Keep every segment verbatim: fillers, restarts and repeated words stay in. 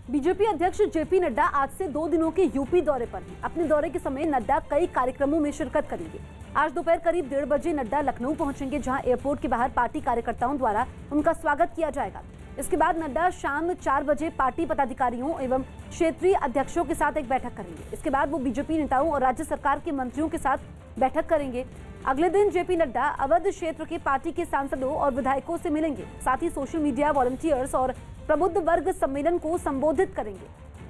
BJP अध्यक्ष JP Nadda आज से दो दिनों के यूपी दौरे पर हैं। अपने दौरे के समय नड्डा कई कार्यक्रमों में शिरकत करेंगे। आज दोपहर करीब डेढ़ बजे नड्डा लखनऊ पहुंचेंगे, जहां एयरपोर्ट के बाहर पार्टी कार्यकर्ताओं द्वारा उनका स्वागत किया जाएगा। इसके बाद नड्डा शाम चार बजे पार्टी पदाधिकारियों एवं क्षेत्रीय अध्यक्षों के साथ एक बैठक करेंगे। इसके बाद वो बीजेपी नेताओं और राज्य सरकार के मंत्रियों के साथ बैठक करेंगे। अगले दिन जेपी नड्डा अवध क्षेत्र के पार्टी के सांसदों और विधायकों से मिलेंगे। साथ ही सोशल मीडिया वॉलंटियर्स और प्रबुद्ध वर्ग सम्मेलन को संबोधित करेंगे।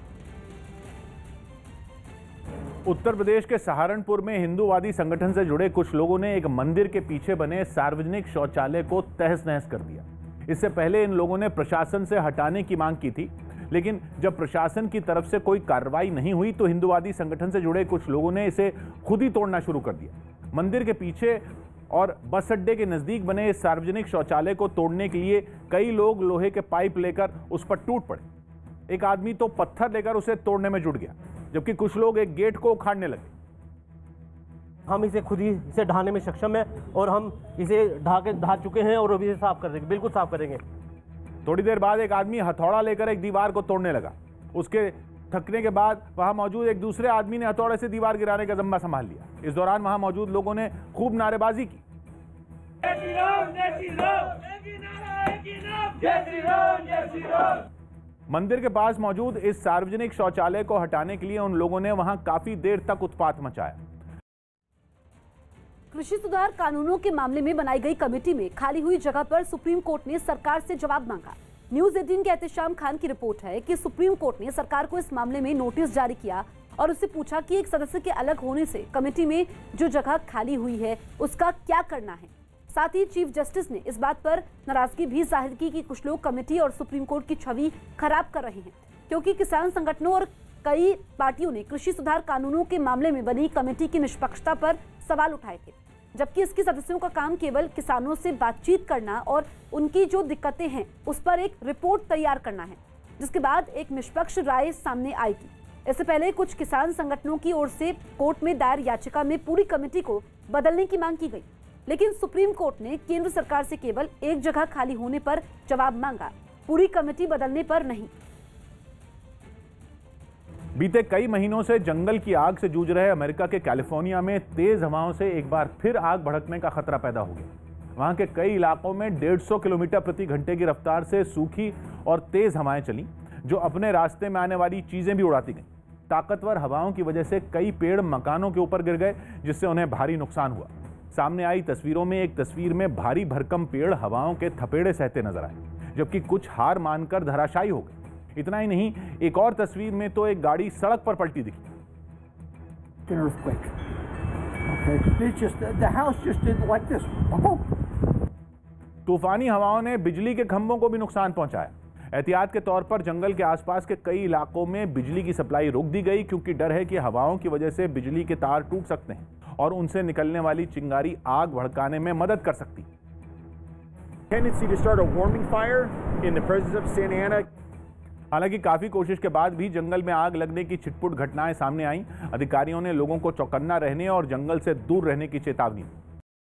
उत्तर प्रदेश के सहारनपुर में हिंदूवादी संगठन से जुड़े कुछ लोगों ने एक मंदिर के पीछे बने सार्वजनिक शौचालय को तहस नहस कर दिया। इससे पहले इन लोगों ने प्रशासन से हटाने की मांग की थी, लेकिन जब प्रशासन की तरफ से कोई कार्रवाई नहीं हुई तो हिंदूवादी संगठन से जुड़े कुछ लोगों ने इसे खुद ही तोड़ना शुरू कर दिया। मंदिर के पीछे और बस अड्डे के नजदीक बने इस सार्वजनिक शौचालय को तोड़ने के लिए कई लोग लोहे के पाइप लेकर उस पर टूट पड़े। एक आदमी तो पत्थर लेकर उसे तोड़ने में जुट गया, जबकि कुछ लोग एक गेट को उखाड़ने लगे। हम इसे खुद ही इसे ढाने में सक्षम है और हम इसे ढा के ढा चुके हैं और अभी इसे साफ कर देंगे, बिल्कुल साफ करेंगे। थोड़ी देर बाद एक आदमी हथौड़ा लेकर एक दीवार को तोड़ने लगा। उसके थकने के बाद वहां मौजूद एक दूसरे आदमी ने हथौड़े से दीवार गिराने का जिम्मा संभाल लिया। इस दौरान वहां मौजूद लोगों ने खूब नारेबाजी की। जय श्री राम, जय श्री राम, जय श्री राम, जय श्री राम। मंदिर के पास मौजूद इस सार्वजनिक शौचालय को हटाने के लिए उन लोगों ने वहां काफी देर तक उत्पात मचाया। कृषि सुधार कानूनों के मामले में बनाई गई कमेटी में खाली हुई जगह पर सुप्रीम कोर्ट ने सरकार से जवाब मांगा। न्यूज अठारह के एहतेशाम खान की रिपोर्ट है कि सुप्रीम कोर्ट ने सरकार को इस मामले में नोटिस जारी किया और उससे पूछा कि एक सदस्य के अलग होने से कमेटी में जो जगह खाली हुई है उसका क्या करना है। साथ ही चीफ जस्टिस ने इस बात पर नाराजगी भी जाहिर की कि कुछ लोग कमेटी और सुप्रीम कोर्ट की छवि खराब कर रहे हैं, क्योंकि किसान संगठनों और कई पार्टियों ने कृषि सुधार कानूनों के मामले में बनी कमेटी की निष्पक्षता पर सवाल उठाए थे, जबकि इसके सदस्यों का काम केवल किसानों से बातचीत करना और उनकी जो दिक्कतें हैं उस पर एक रिपोर्ट तैयार करना है, जिसके बाद एक निष्पक्ष राय सामने आएगी। इससे पहले कुछ किसान संगठनों की ओर से कोर्ट में दायर याचिका में पूरी कमेटी को बदलने की मांग की गई, लेकिन सुप्रीम कोर्ट ने केंद्र सरकार से केवल एक जगह खाली होने पर जवाब मांगा, पूरी कमेटी बदलने पर नहीं। बीते कई महीनों से जंगल की आग से जूझ रहे अमेरिका के कैलिफोर्निया में तेज हवाओं से एक बार फिर आग भड़कने का खतरा पैदा हो गया। वहां के कई इलाकों में डेढ़ सौ किलोमीटर प्रति घंटे की रफ्तार से सूखी और तेज हवाएं चली, जो अपने रास्ते में आने वाली चीजें भी उड़ाती गईं। ताकतवर हवाओं की वजह से कई पेड़ मकानों के ऊपर गिर गए, जिससे उन्हें भारी नुकसान हुआ। सामने आई तस्वीरों में एक तस्वीर में भारी भरकम पेड़ हवाओं के थपेड़े सहते नजर आए, जबकि कुछ हार मानकर धराशायी हो गए। इतना ही नहीं, एक और तस्वीर में तो एक गाड़ी सड़क पर पलटी दिखी। तूफानी हवाओं ने बिजली के खंभों को भी नुकसान पहुंचाया। एहतियात के तौर पर जंगल के आसपास के कई इलाकों में बिजली की सप्लाई रोक दी गई, क्योंकि डर है कि हवाओं की वजह से बिजली के तार टूट सकते हैं और उनसे निकलने वाली चिंगारी आग भड़काने में मदद कर सकती है। Tendency to start a warming fire in the presence of Santa Ana. हालांकि काफी कोशिश के बाद भी जंगल में आग लगने की छिटपुट घटनाएं सामने आईं। अधिकारियों ने लोगों को चौकन्ना रहने और जंगल से दूर रहने की चेतावनी दी।